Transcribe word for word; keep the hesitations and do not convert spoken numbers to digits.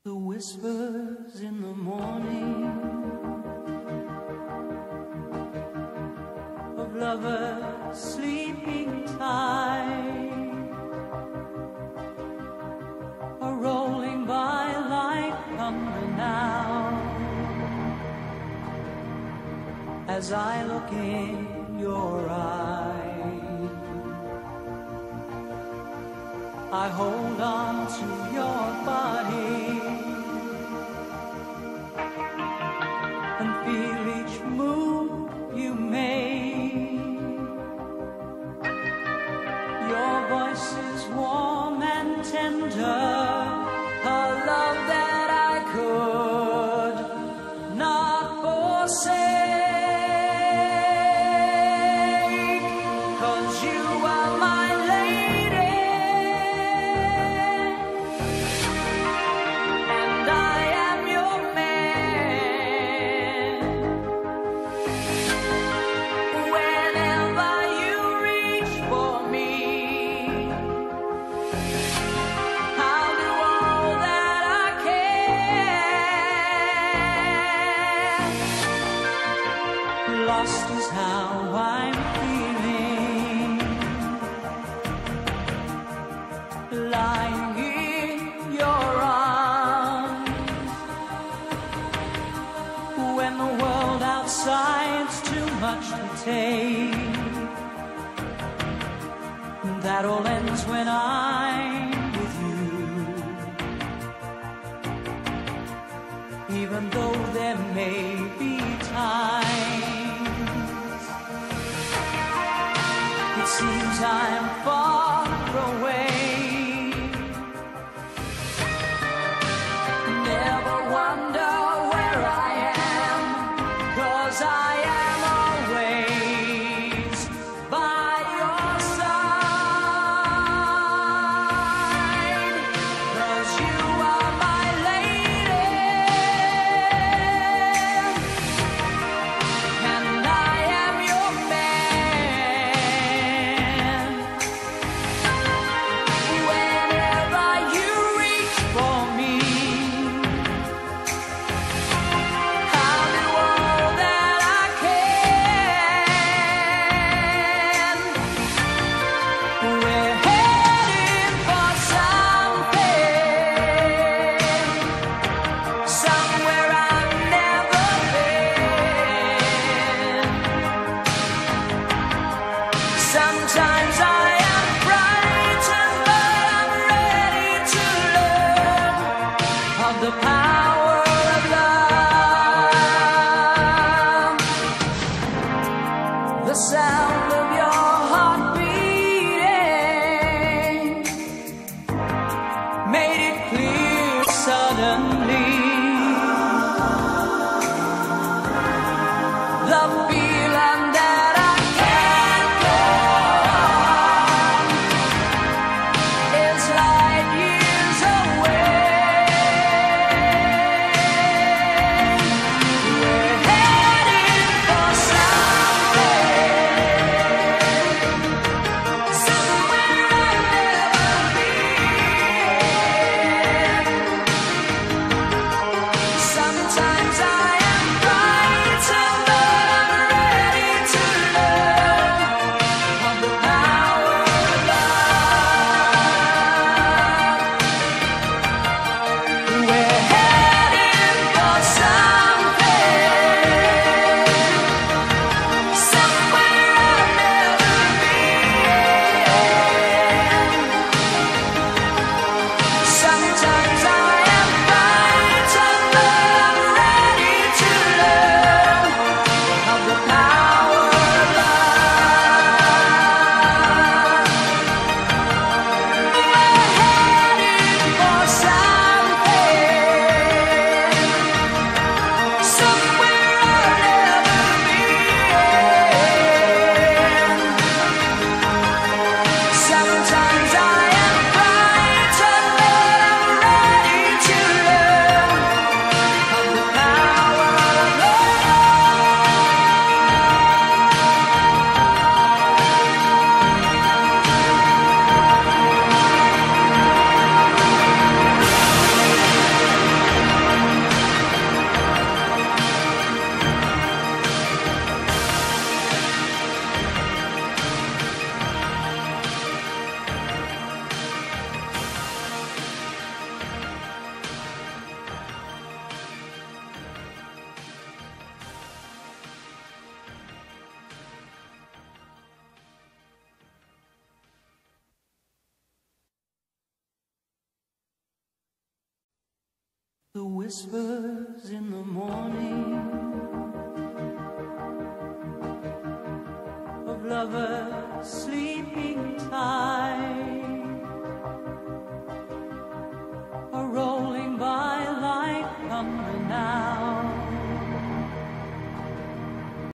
The whispers in the morning of lovers sleeping tight are rolling by like thunder now as I look in your eyes. I hold on to your body and feel each move you make. Your voice is warm and tender, a love that I could not forsake. 'Cause you are my lady, and I am your man. Whenever you reach for me, I'll do all that I can. Lost is how I'm feeling, lying in your arms, when the world outside's too much to take. That all ends when I'm with you, even though there may be times it seems I'm far away. Never wonder where I am, 'cause I am always by your side. 'Cause you are my lady, and I am your man. Whenever you reach for me, I'll do all that I can. We're heading for something, somewhere I've never been. Sometimes I am frightened, but I'm ready to learn of the power of love. The sound of your heart beating made it clear suddenly. The feeling that I can't go on is light years away. The whispers in the morning of lovers sleeping tight.